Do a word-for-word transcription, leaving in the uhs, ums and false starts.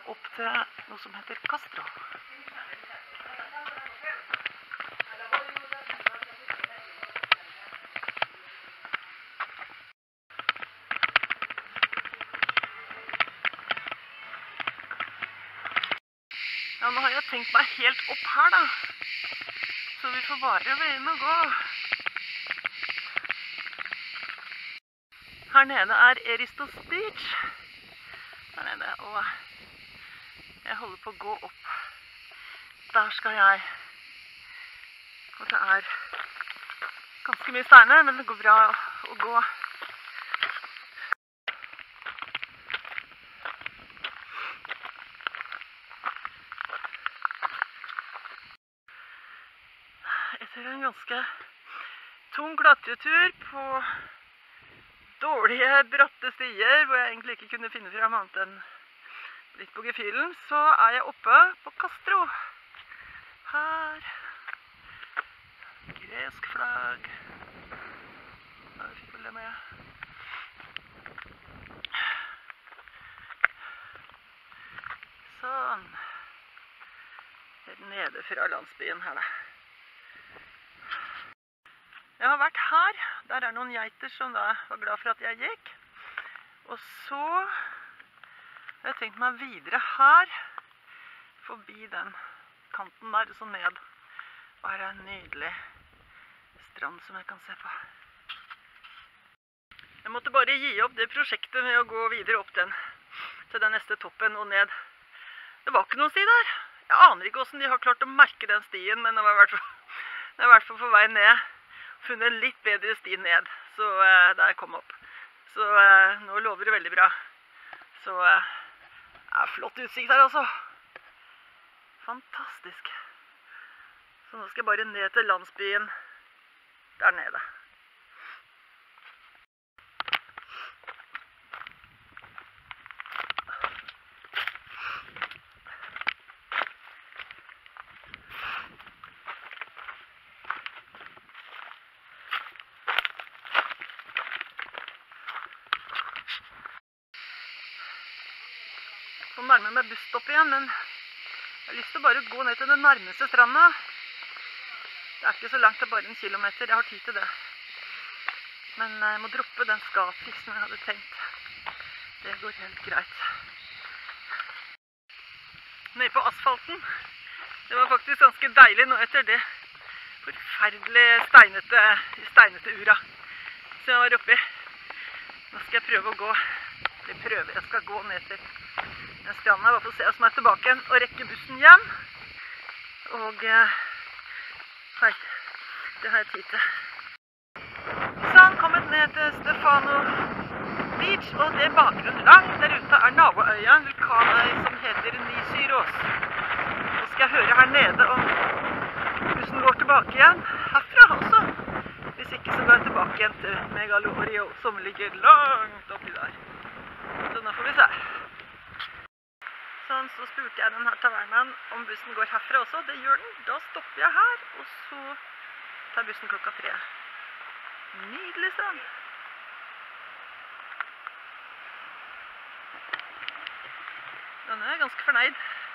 opp til noe som heter Castro. Ja, nå har jeg tenkt meg helt opp her da, så vi får bare bli inn og gå. Her nede er Eristos Beach. Der nede, og jeg holder på å gå opp. Der skal jeg. Og det er ganske mye steiner, men det går bra å gå. Etter en ganske tung klatretur på dårlige, bratte stier, hvor jeg egentlig ikke kunne finne frem annet enn litt på gefühlen, så er jeg oppe på Castro. Her. Gresk flagg. Ja, vi fikk vel det med. Sånn. Helt nede fra landsbyen her da. Jeg har vært her. Der er noen geiter som da var glad for at jeg gikk. Og så har jeg tenkt meg videre her, forbi den kanten der, så ned. Og her er en nydelig strand som jeg kan se på. Jeg måtte bare gi opp det prosjektet med å gå videre opp den, til den neste toppen og ned. Det var ikke noen sti der. Jeg aner ikke hvordan de har klart å merke den stien, men det var i hvert fall, det var i hvert fall på vei ned. Funnet en litt bedre sti ned, så uh, da jeg kom opp. Så uh, nå lover det veldig bra. Så uh, det er flott utsikt her altså. Fantastisk. Så nå skal jeg bare ned til landsbyen der nede. Så nærmer meg busstopp igjen, men jeg har lyst til å bare gå ned til den nærmeste stranda. Det er ikke så langt, det er bare en kilometer, jeg har tid til det. Men jeg må droppe den skapis som jeg hadde tenkt. Det går helt greit. Nede på asfalten, det var faktisk ganske deilig nå etter det forferdelig steinete, steinete ura som jeg var oppi. Nå skal jeg prøve å gå, eller prøve, jeg skal gå ned til den stranden her, bare for å se oss meg tilbake igjen og rekke bussen hjem. Og eh, hei, det har jeg tid til. Sånn, kommet ned til Stefano Beach, og det bakgrunnen langt der ute er naboøya, en vulkanøy som heter Nisyros. Nå skal jeg høre her nede om bussen går tilbake igjen, herfra også. Hvis ikke så går jeg tilbake igjen til Megalorio, som ligger langt oppi der. Så nå får vi se. Sånn, så spurte jeg den her tavernaen om bussen går herfra også. Det gjør den. Da stopper jeg her, og så tar bussen klokka tre. Nydelig strand. Den er ganske fornøyd.